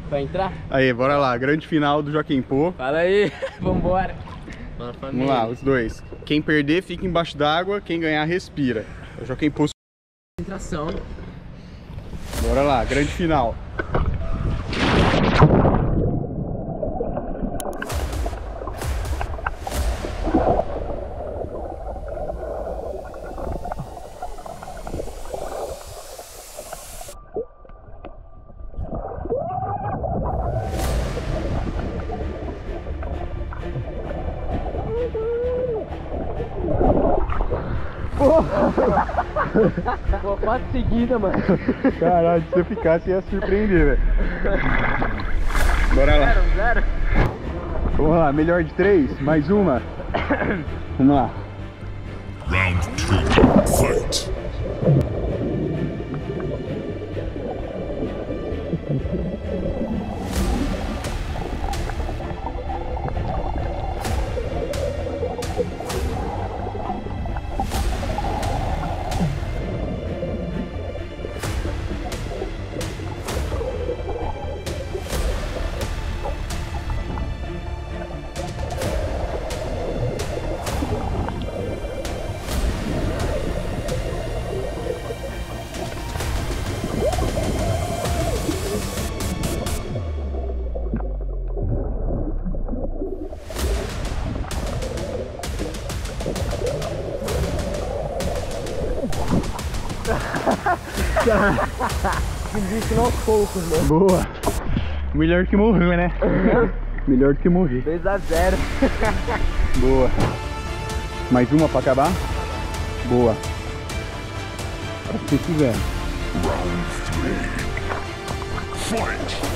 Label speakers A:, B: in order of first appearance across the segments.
A: Pra entrar?
B: Aí, bora lá, grande final do Joaquim Pô.
A: Fala aí, vambora.
B: Vamos lá, os dois. Quem perder fica embaixo d'água, quem ganhar respira. O Joaquim Pô.
A: Concentração.
B: Bora lá, grande final.
A: Pô, 4 seguidas, mano.
B: Caralho, se eu ficasse ia surpreender, velho. Bora lá.
A: 0-0.
B: Vamos lá, melhor de 3, mais uma. Vamos lá.
C: Round 2, fight!
A: Difícil aos poucos, né?
B: Boa. Melhor que morrer, né? Melhor do que morrer.
A: 2-0.
B: Boa. Mais uma pra acabar? Boa. Se vocês quiserem.
C: Round 3, fight!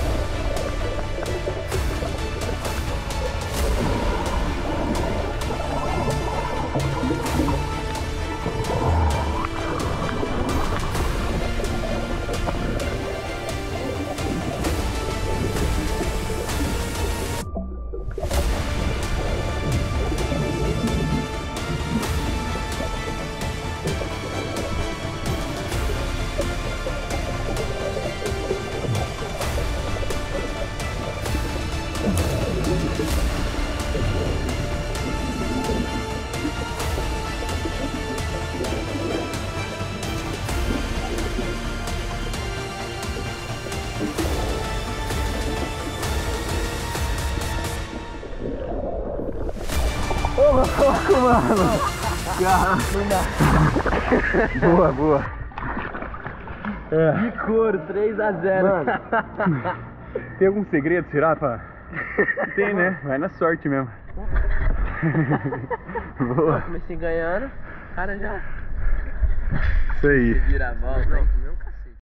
B: Boa, boa.
A: De couro, 3-0.
B: Tem algum segredo, será, pá? Tem, né? Vai na sorte mesmo. Boa.
A: Comecei ganhando, o cara já
B: Isso aí.
A: vira a volta.